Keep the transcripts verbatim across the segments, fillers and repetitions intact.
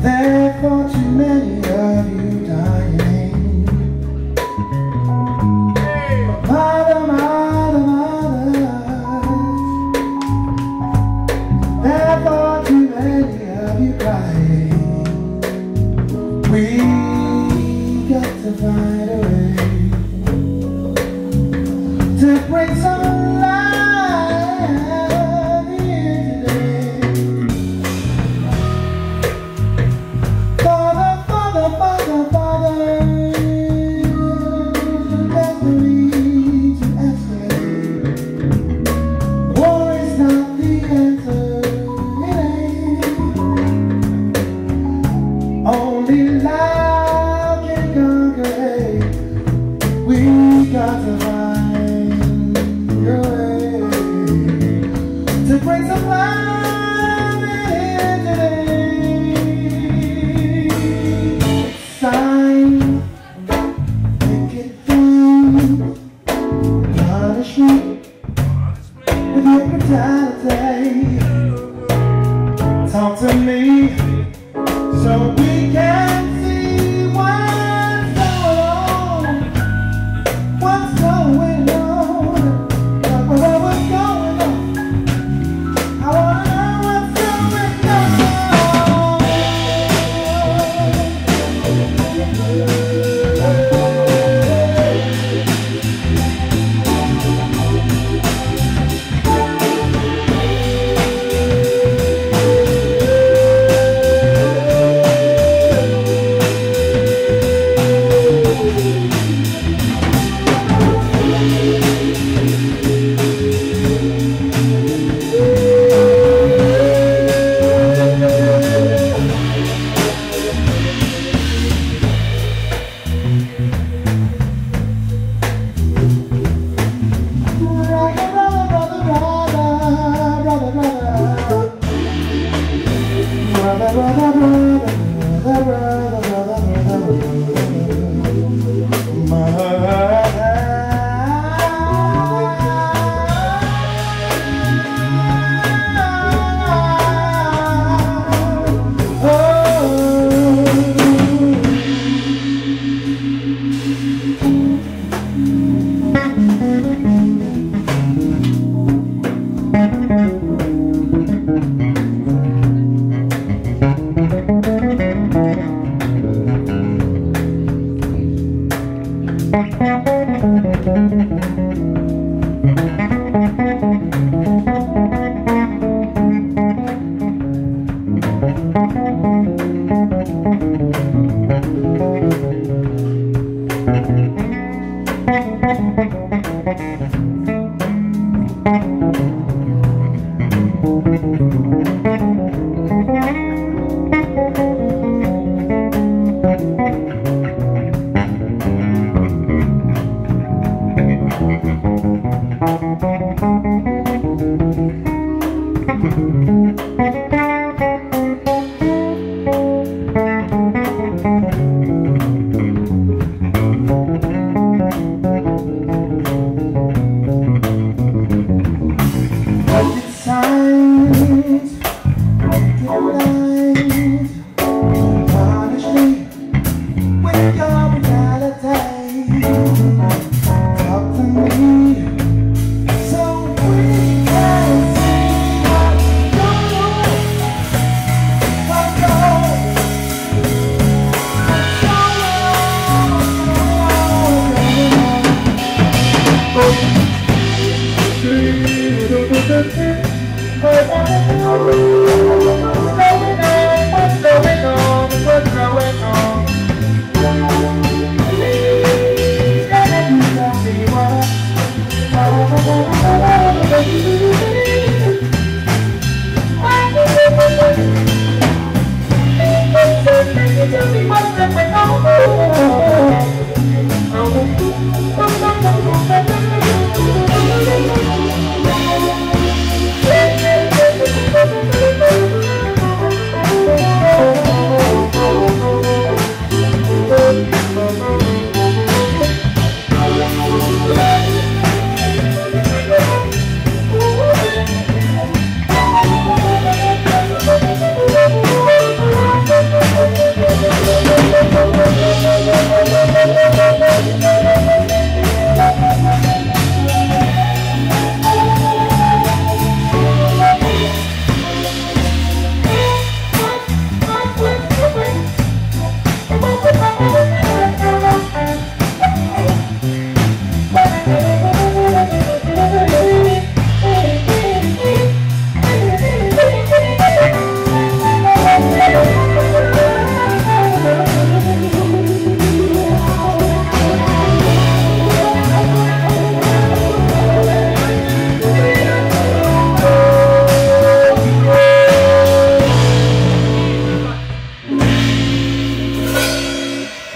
Therefore, too many of you dying. Mother, mother, mother. Therefore, too many of you crying. We got to find a way to bring some life here today. Father, Father, Father, Father, there's no need to escalate. War is not the answer, it ain't. Only love can conquer hate. We got to find a way to bring some love in here today. Sign, make it through, punish me with your brutality. Talk to me so we can see what's going on. What's going on? What, what, what's going on? I wanna know what's going on.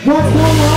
What's going on?